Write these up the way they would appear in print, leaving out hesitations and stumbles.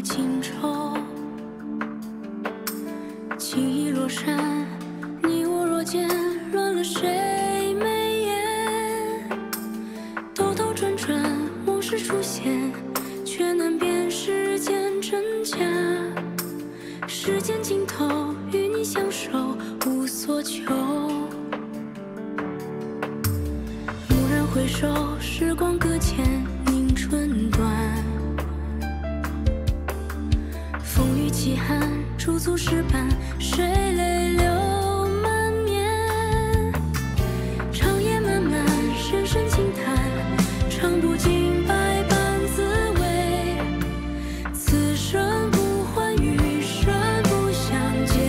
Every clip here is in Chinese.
情愁。情意若山，你我若见，乱了谁眉眼？兜兜转转，往事出现，却难辨世间真假。世间尽头，与你相守，无所求。蓦然回首，时光搁浅，凝春短。风雨凄寒，驻足石板，谁泪流满面？长夜漫漫，深深轻叹，尝不尽百般滋味。此生不换，余生不相见。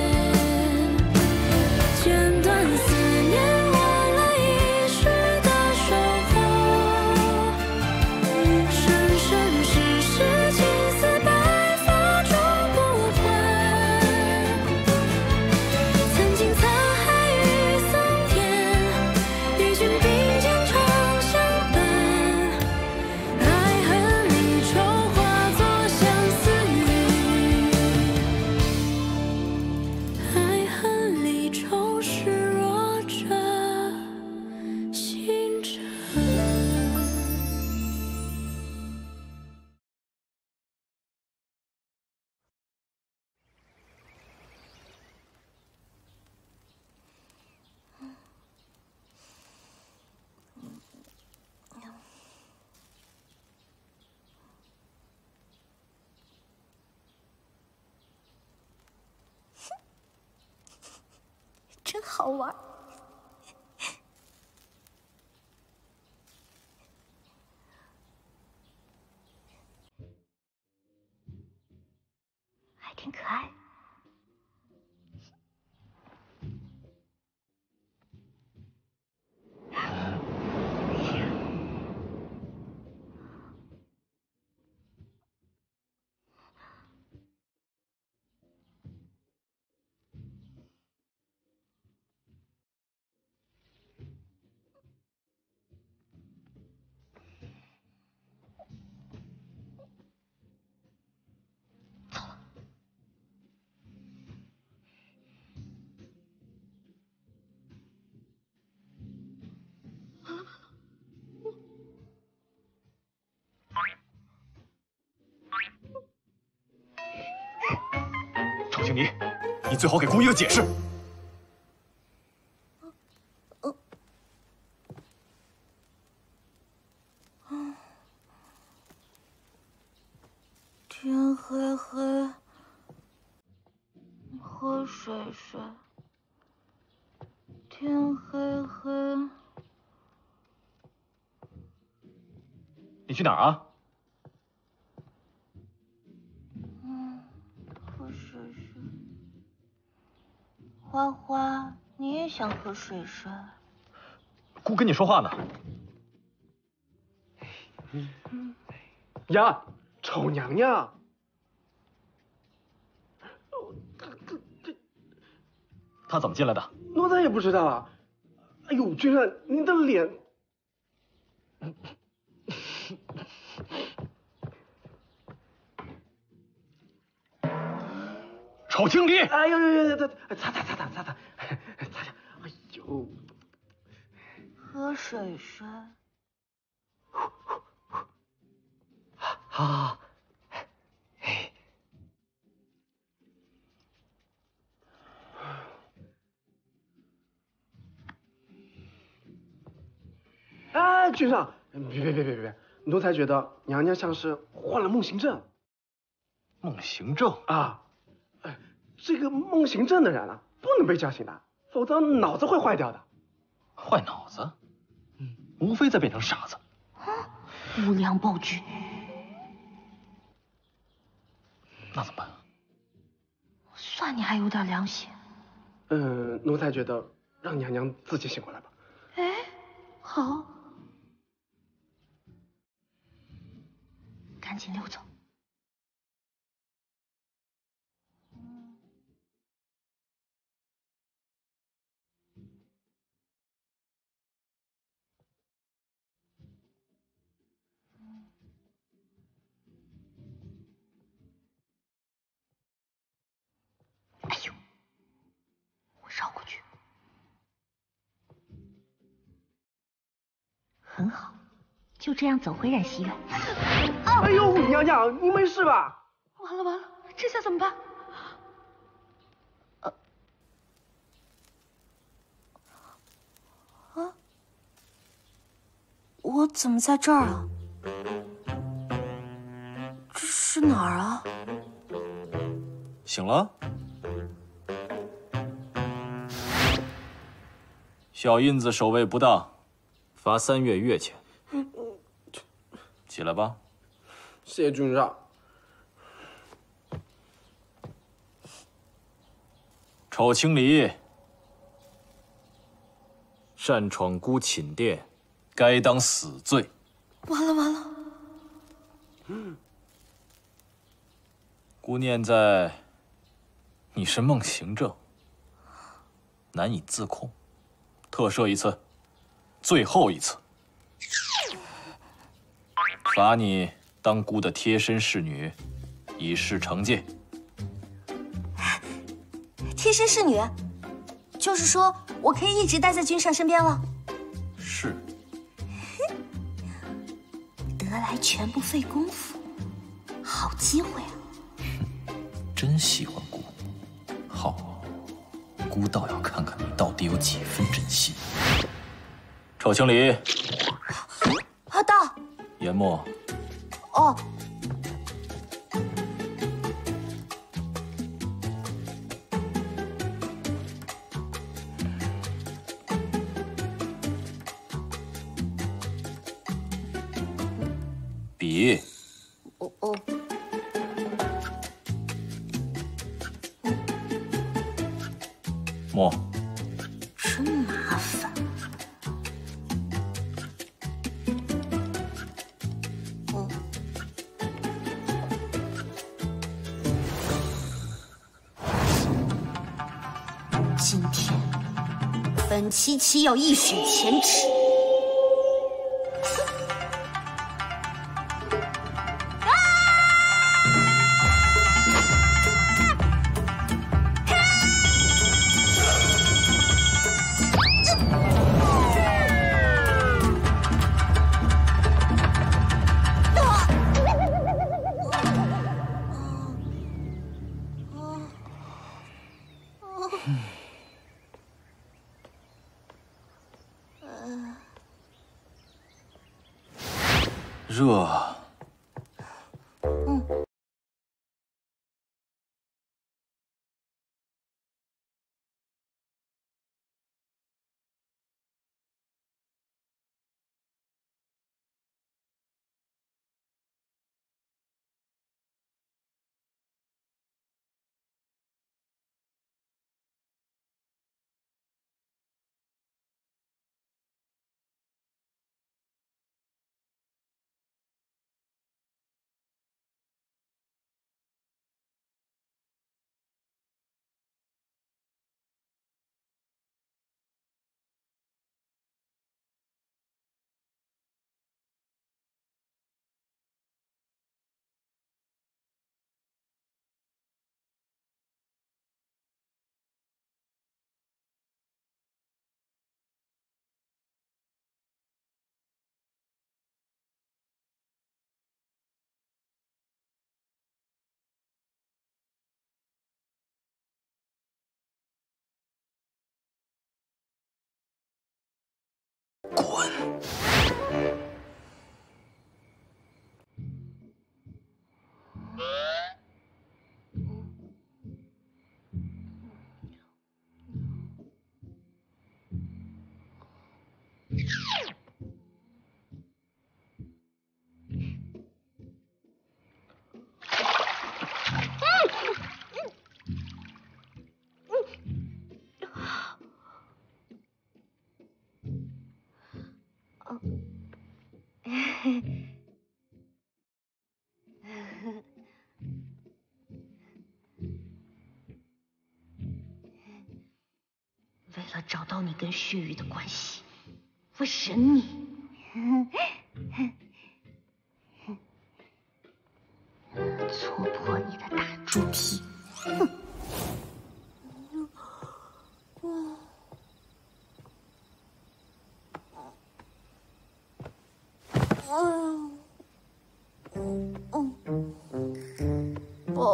剪断思念，换来一世的守候。生生世世，青丝白发终不还。曾经沧海与桑田，与君并肩长相伴。爱恨离愁，化作相思雨。爱恨离愁，视若这星辰。 真好玩。还挺可爱。 程经理，你最好给姑一个解释。 天黑黑，喝水水。天黑黑， 你去哪儿啊？ 喝水水。花花，你也想喝水水？ 姑跟你说话呢。 呀，丑娘娘！ 他怎么进来的？ 奴才也不知道啊。哎呦，君上，您的脸…… 丑经理！ 哎呦呦呦，擦擦。哎呦， 喝水水。 啊， 哎，君上，别，奴才觉得娘娘像是患了梦行症。 梦行症啊，哎，这个梦行症的人啊，不能被叫醒的，否则脑子会坏掉的。 坏脑子？无非再变成傻子。 无良暴君。 那怎么办？ 算你还有点良心。 奴才觉得让娘娘自己醒过来吧。 哎，好。赶紧溜走。 很好，就这样走回染溪院。 哎呦，娘娘，你没事吧？ 完了完了，这下怎么办？我怎么在这儿啊？这是哪儿啊？ 醒了？小印子守卫不当，罚3月月钱。起来吧。 谢君上。 丑清离，擅闯姑寝殿，该当死罪。 完了完了！ 姑念在你是梦行症，难以自控，特赦一次，最后一次，罚你当姑的贴身侍女，以示惩戒。 贴身侍女，就是说我可以一直待在君上身边了。 是。 得来全不费功夫，好机会啊！ 真喜欢姑，好，姑倒要看看你到底有几分真心。丑清离， 到。 研墨。 哦。 笔。 哦。 墨。 真麻烦。今天，本七七要一雪前耻。 热。滚！ 为了找到你跟血雨的关系，我忍你。戳破你的大猪蹄！哼！嗯。 。 。。。。。。。。。。。。。。。。。。。。。。。。。。。。。。。。。。。。。。。。。。。。。。。。。。。。。。。。。。。。。。。。。。。。。。。。。。。。。。。。。。。。。。。。。。。。。。。。。。。。。。。。。。。。。。。。。。。。。。。。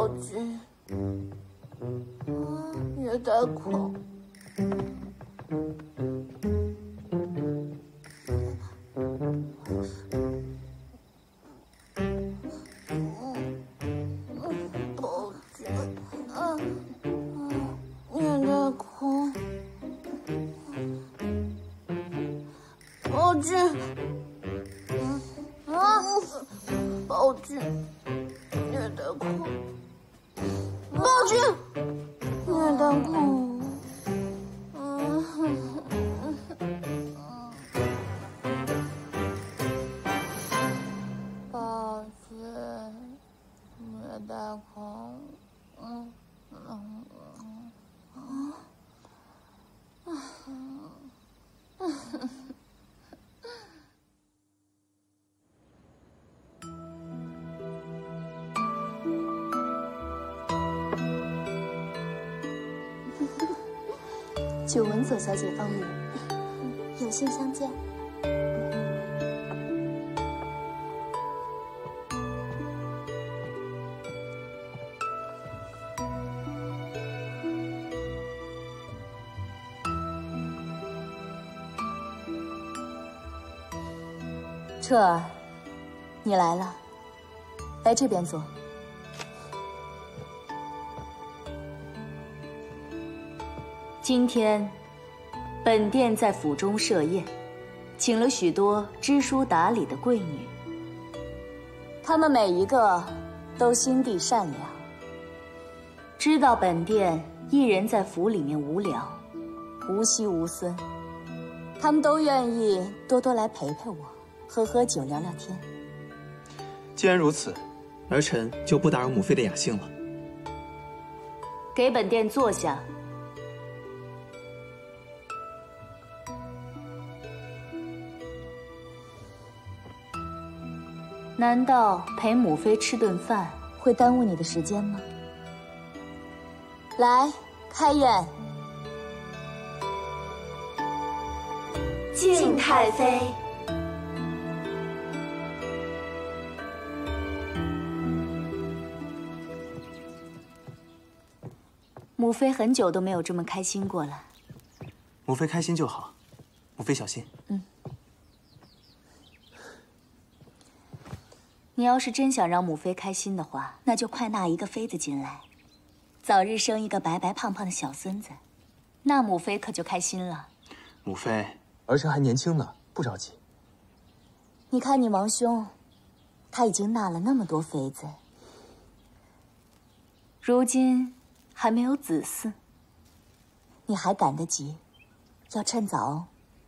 暴君，虐待狂。暴君，虐待狂。暴君，暴君，虐待狂。暴君，虐待狂。暴君，虐待狂。 久闻左小姐芳名，有幸相见。彻儿，你来了，来这边坐。今天，本殿在府中设宴，请了许多知书达理的贵女，她们每一个都心地善良，知道本殿一人在府里面无聊，无妻无孙，她们都愿意多多来陪陪我，喝喝酒，聊聊天。 既然如此，儿臣就不打扰母妃的雅兴了。 给本殿坐下。难道陪母妃吃顿饭会耽误你的时间吗？来，开宴。 敬太妃。 母妃很久都没有这么开心过了。 母妃开心就好，母妃小心。 你要是真想让母妃开心的话，那就快纳一个妃子进来，早日生一个白白胖胖的小孙子，那母妃可就开心了。 母妃，儿臣还年轻呢，不着急。 你看你王兄，他已经纳了那么多妃子，如今还没有子嗣，你还赶得及，要趁早哦。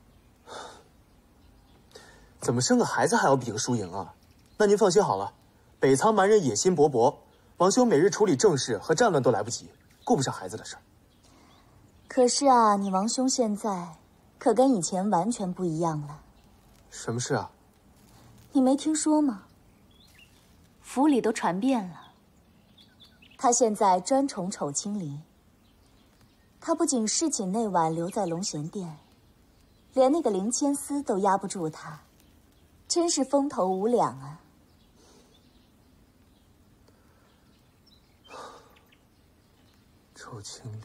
怎么生个孩子还要比个输赢啊？那您放心好了，北仓蛮人野心勃勃，王兄每日处理政事和战乱都来不及，顾不上孩子的事儿。 可是啊，你王兄现在可跟以前完全不一样了。 什么事啊？ 你没听说吗？府里都传遍了，他现在专宠丑青离。他不仅侍寝内晚留在龙贤殿，连那个灵千丝都压不住他，真是风头无两啊！ 丑青离。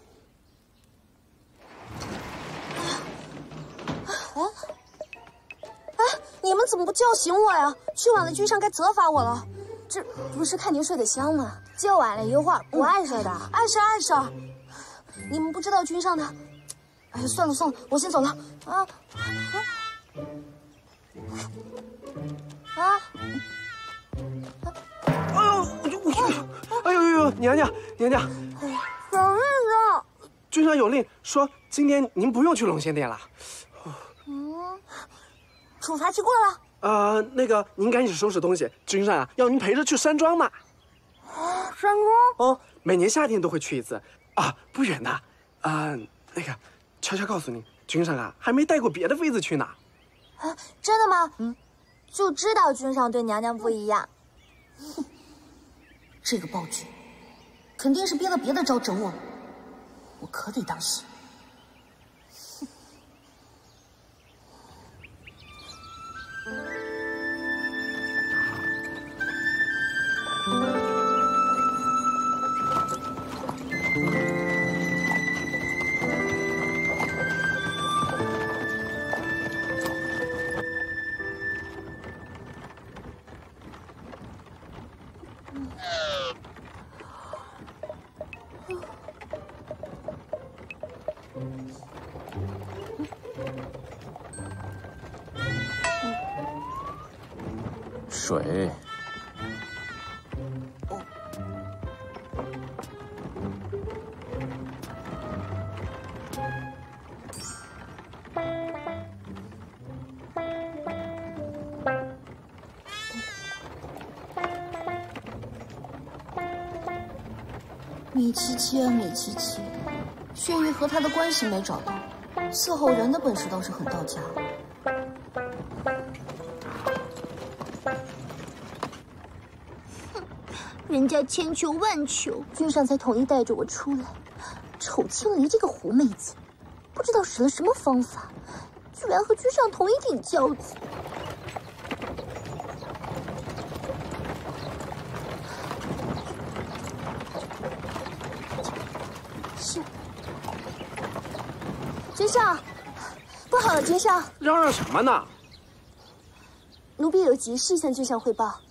你们怎么不叫醒我呀？去晚了，君上该责罚我了。这不是看您睡得香吗？就晚了一会儿，不碍事的。碍事碍事。你们不知道君上的。哎呀，算了算了，我先走了。 哎呦，娘娘， 什么意思？ 君上有令说，今天您不用去龙仙殿了。 处罚期过了。 那个您赶紧收拾东西，君上啊要您陪着去山庄呢。 山庄？ 哦，每年夏天都会去一次啊，不远的。那个，悄悄告诉你，君上啊还没带过别的妃子去呢。 真的吗？就知道君上对娘娘不一样。 这个暴君，肯定是编了别的招整我，我可得当心。 水。 米七七啊，米七七，血玉和他的关系没找到，伺候人的本事倒是很到家。 人家千求万求，君上才同意带着我出来。丑青离这个狐妹子，不知道使了什么方法，居然和君上同一顶轿子。是，君上，不好了，君上！ 嚷嚷什么呢？ 奴婢有急事向君上汇报。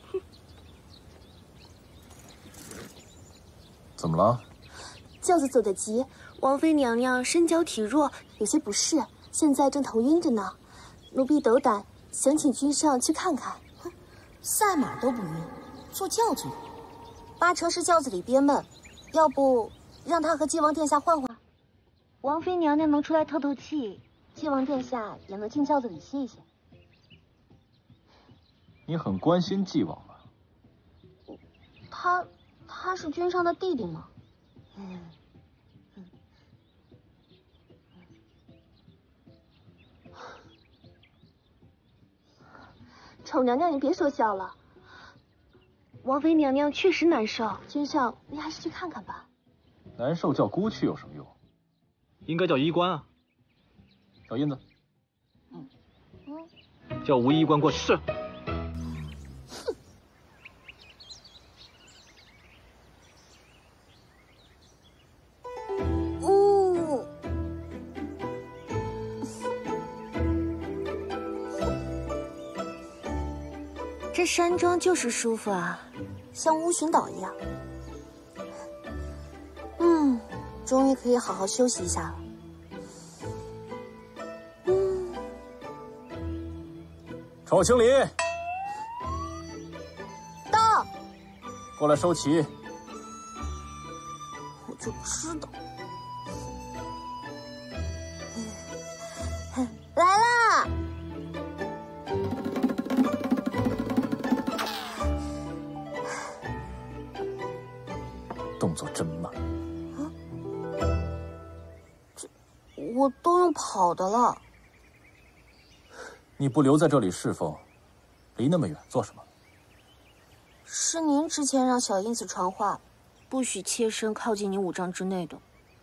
怎么了？ 轿子走得急，王妃娘娘身娇体弱，有些不适，现在正头晕着呢。奴婢斗胆，想请君上去看看。 赛马都不晕，坐轿子里八成是轿子里憋闷，要不让她和晋王殿下换换？王妃娘娘能出来透透气，晋王殿下也能进轿子里歇一歇。 你很关心纪王啊？ 他是君上的弟弟吗？丑娘娘，你别说笑了。王妃娘娘确实难受，君上你还是去看看吧。 难受叫姑去有什么用？ 应该叫医官啊。 小印子， 叫吴医官过去。 是。 这山庄就是舒服啊，像乌寻岛一样。终于可以好好休息一下了。 丑青离， 到， 过来收旗。 我就知道。来啦！ 动作真慢。 我都用跑的了。 你不留在这里侍奉，离那么远做什么？ 是您之前让小印子传话，不许妾身靠近你5丈之内的。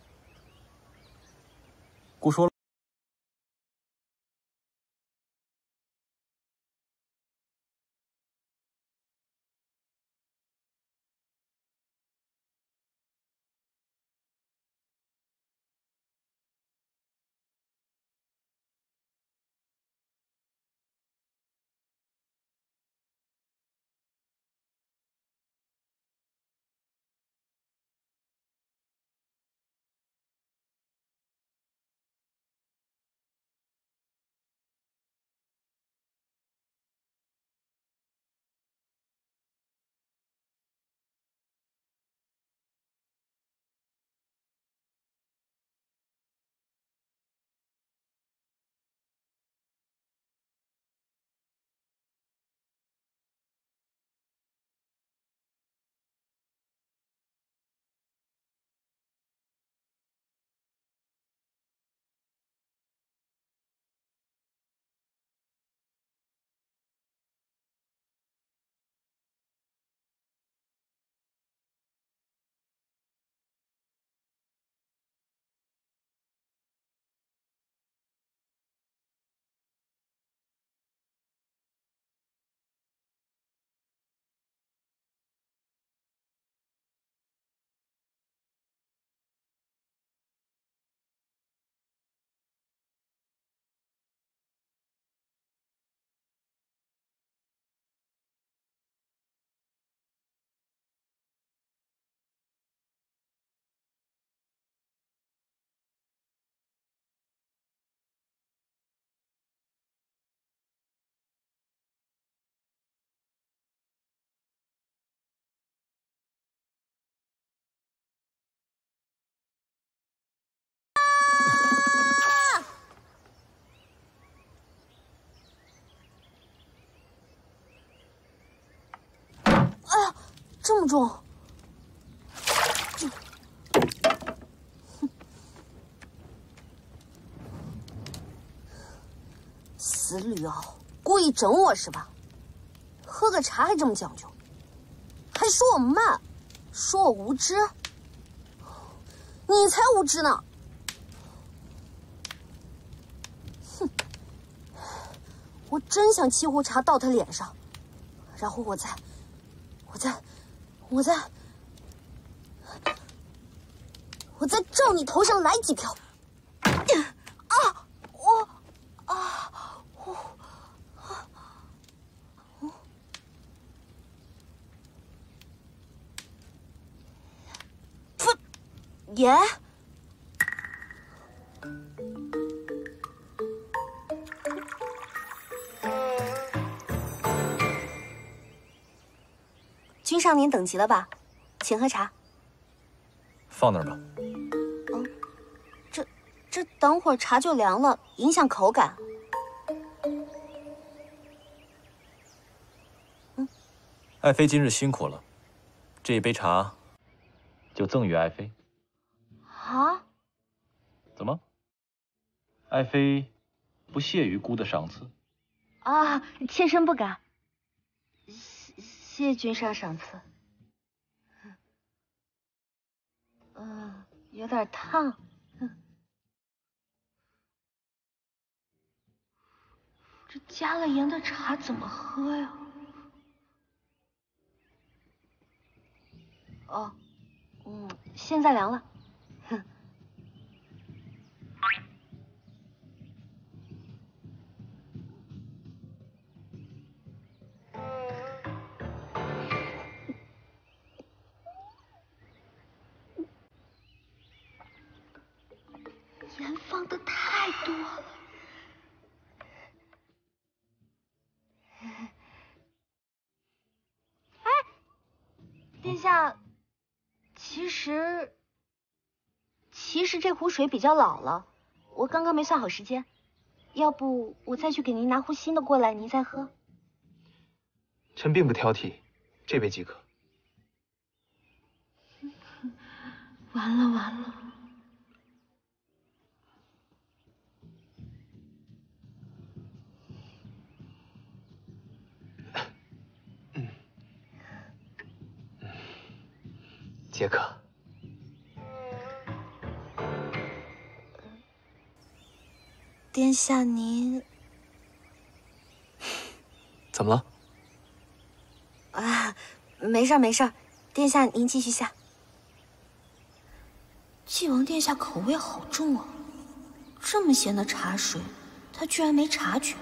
姑说了。 这么重？死吕奥，故意整我是吧？喝个茶还这么讲究，还说我慢，说我无知。你才无知呢！哼，我真想沏壶茶倒他脸上，然后我再照你头上来几瓢。爷，君上您等急了吧？请喝茶。 放那儿吧。 这等会儿茶就凉了，影响口感。 爱妃今日辛苦了，这一杯茶就赠予爱妃。 啊？ 怎么？爱妃不屑于姑的赏赐？ 啊，妾身不敢。谢君上赏赐。有点烫。这加了盐的茶怎么喝呀？哦，现在凉了。盐放的太多了。殿下，其实这壶水比较老了，我刚刚没算好时间，要不我再去给您拿壶新的过来，您再喝。 臣并不挑剔，这杯即可。 完了！ 皆可。 殿下您怎么了？ 啊，没事，殿下您继续下。纪王殿下口味好重啊，这么咸的茶水，他居然没察觉。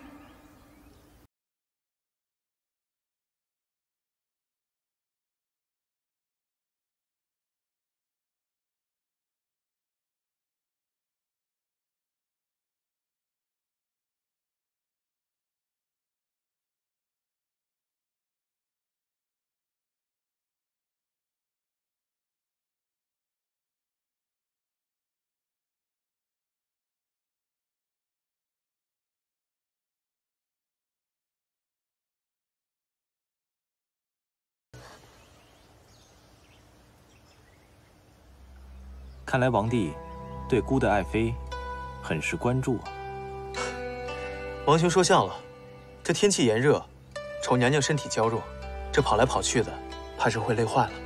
看来王帝对姑的爱妃很是关注啊。 王兄说像了，这天气炎热，丑娘娘身体娇弱，这跑来跑去的，怕是会累坏了。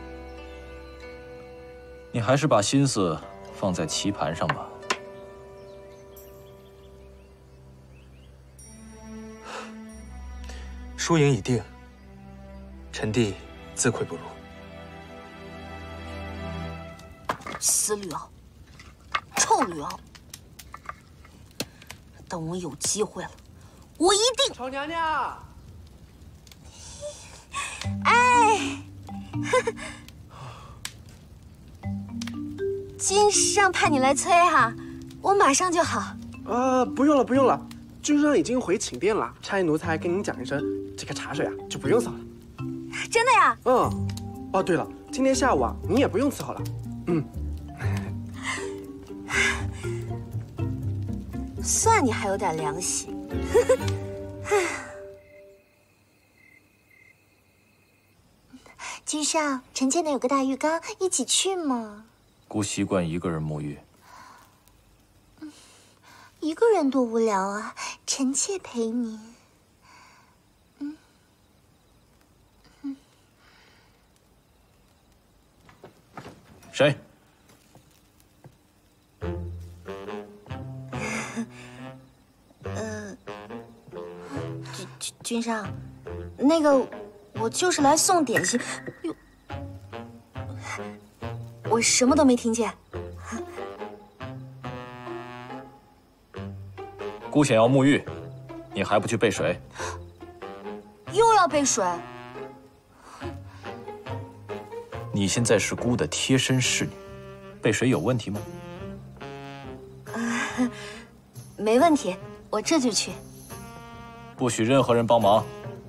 你还是把心思放在棋盘上吧。 输赢已定，臣弟自愧不如。 死吕奥，臭吕奥！等我有机会了，我一定…… 丑娘娘， 哎，君上派你来催哈，我马上就好。 不用了，君上已经回寝殿了，差役奴才跟您讲一声，这个茶水啊就不用扫了。 真的呀？ 哦，对了，今天下午啊，你也不用伺候了。 算你还有点良心。 君上，臣妾那有个大浴缸，一起去吗？ 姑习惯一个人沐浴。 一个人多无聊啊，臣妾陪你。 谁？ 君上，那个我就是来送点心。哟，我什么都没听见。 姑想要沐浴，你还不去备水？ 又要备水？ 你现在是姑的贴身侍女，备水有问题吗？ 没问题，我这就去。 不许任何人帮忙。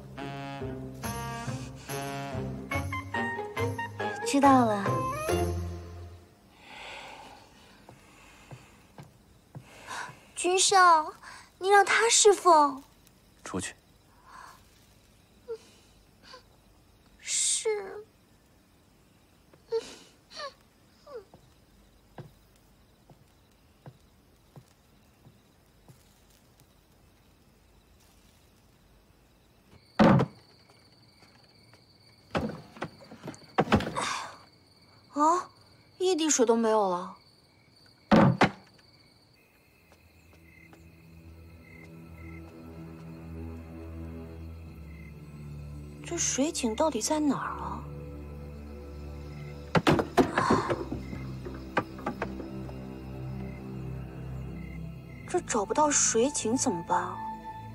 知道了。 君上，你让他侍奉。 出去。 是。 啊，一滴水都没有了。这水井到底在哪儿啊？这找不到水井怎么办啊？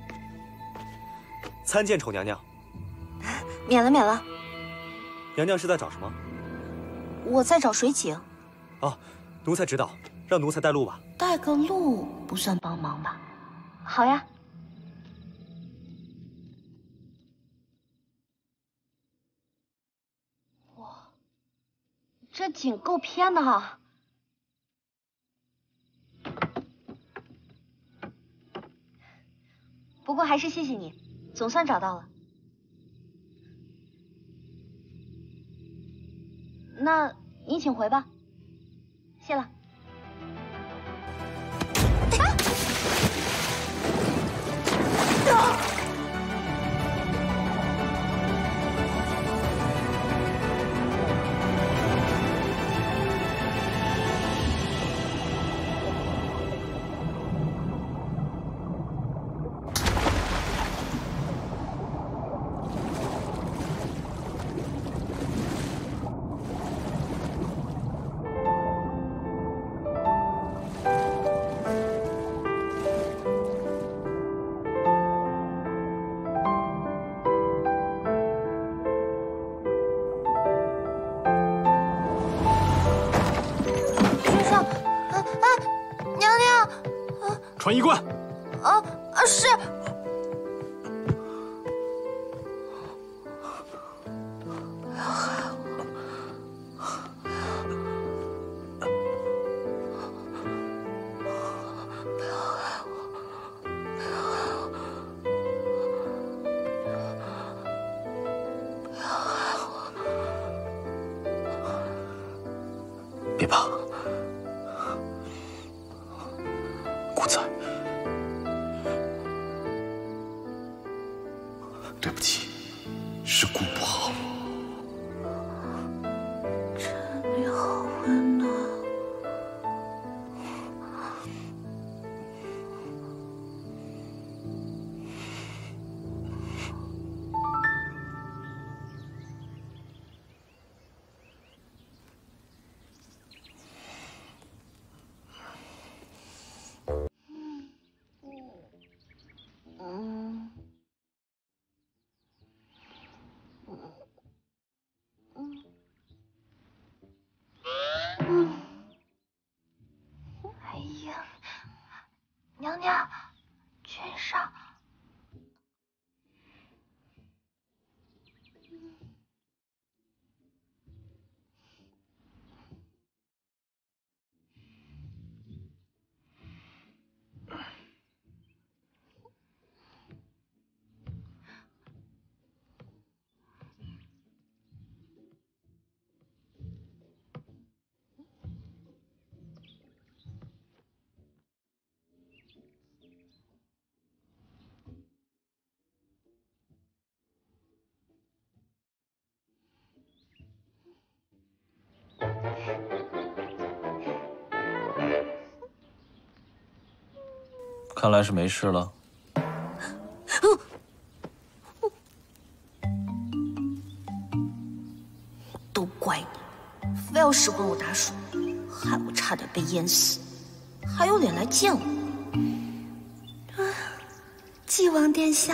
参见丑娘娘。 免了，免了。 娘娘是在找什么？ 我在找水井。 哦，奴才知道，让奴才带路吧。 带个路不算帮忙吧？好呀。哇，这井够偏的哈。不过还是谢谢你，总算找到了。那你请回吧，谢了。 传衣冠。 是。 别怕，姑在。对不起，是姑不好。 这里好温暖。 看来是没事了。 都怪你，非要使唤我打水，害我差点被淹死，还有脸来见我。 纪王殿下。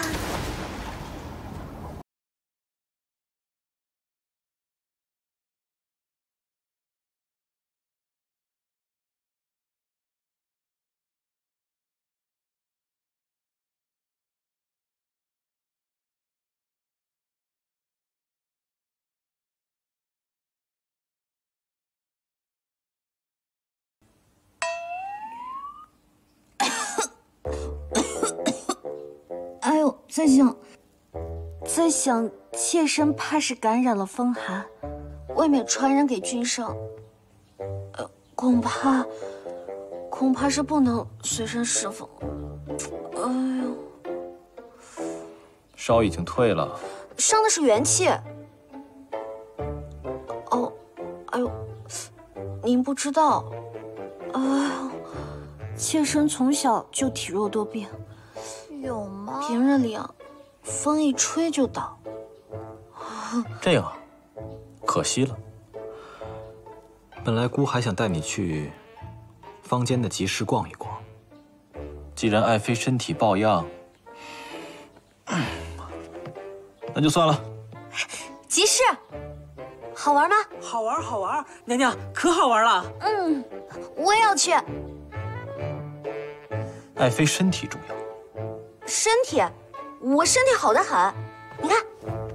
哎呦，在想，妾身怕是感染了风寒，未免传染给君上。恐怕是不能随身侍奉了。哎呦， 烧已经退了， 伤的是元气。哦，哎呦，您不知道，哎呦，妾身从小就体弱多病。 有吗？ 平日里啊，风一吹就倒。 这样啊，可惜了。 本来姑还想带你去坊间的集市逛一逛。 既然爱妃身体抱恙，那就算了。 集市好玩吗？ 好玩，好玩，娘娘可好玩了。 嗯，我也要去。 爱妃身体重要。 身体，我身体好得很，你看。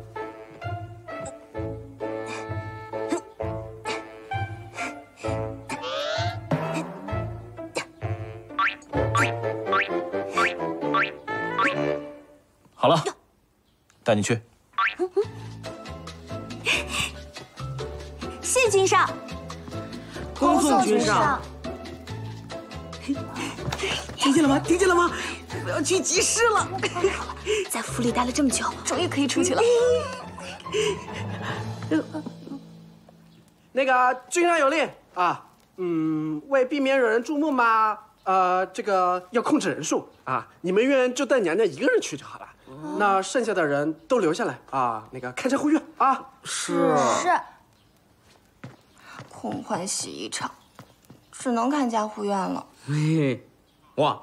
好了，带你去。 谢君上， 恭送君上。听见了吗？听见了吗？我要去集市了。 在府里待了这么久，终于可以出去了。 那个君上有令啊，为避免惹人注目嘛，这个要控制人数啊，你们院就带娘娘一个人去就好了。那剩下的人都留下来啊，那个看家护院啊。 是。空欢喜一场，只能看家护院了。 嘿，汪，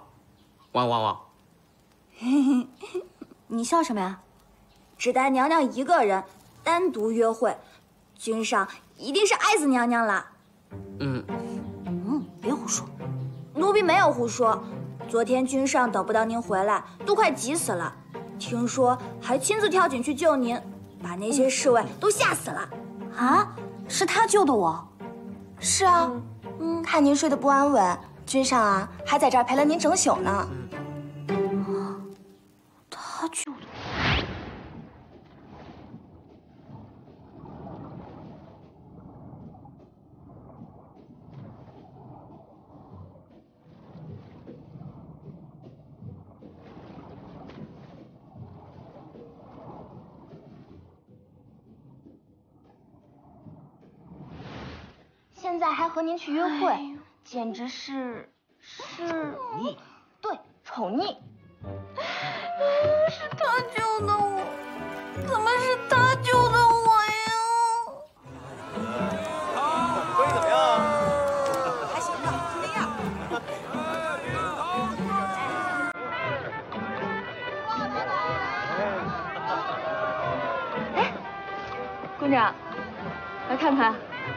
你笑什么呀？只带娘娘一个人单独约会，君上一定是爱死娘娘了。别胡说，奴婢没有胡说。昨天君上等不到您回来，都快急死了。听说还亲自跳井去救您，把那些侍卫都吓死了。啊，是他救的我。 是啊，看您睡得不安稳，君上啊还在这儿陪了您整宿呢。 他救的我。 现在还和您去约会，简直是你对，宠溺。 是他救的我，怎么是他救的我呀？ 关系怎么样啊？ 还行吧，就那样。 哎，宫长，来看看。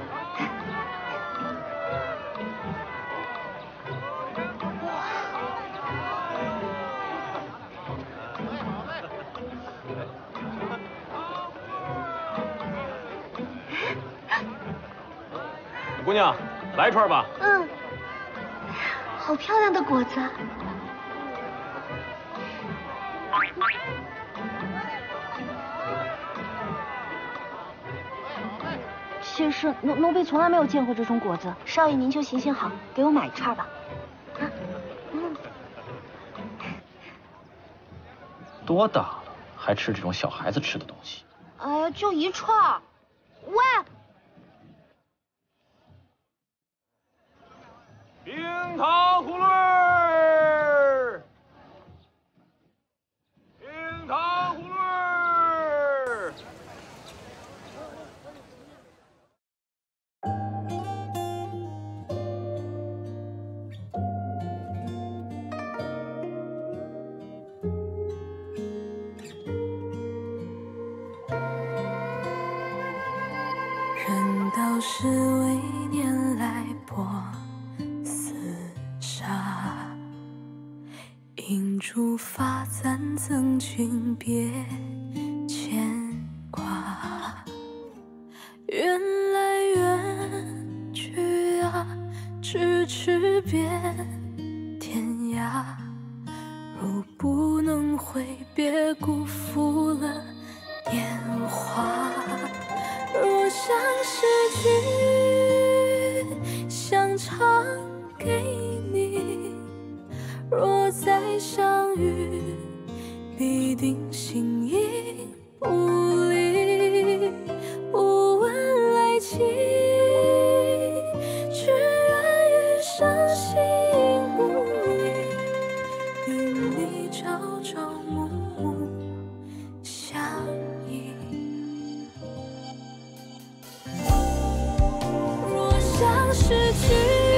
姑娘，来一串吧。 好漂亮的果子。 妾身奴婢从来没有见过这种果子，少爷您就行行好，给我买一串吧。 多大了，还吃这种小孩子吃的东西？ 哎呀，就一串。喂， 冰糖葫芦儿， 道是为年来薄厮杀，银烛发簪赠君别牵挂。缘来缘去啊，咫尺边天涯。若不能挥别，辜负了年华。若相识君，想唱给你；若再相遇，必定形影不离。不问来期，只愿余生形影不离，与你朝朝暮暮相依。若相识君。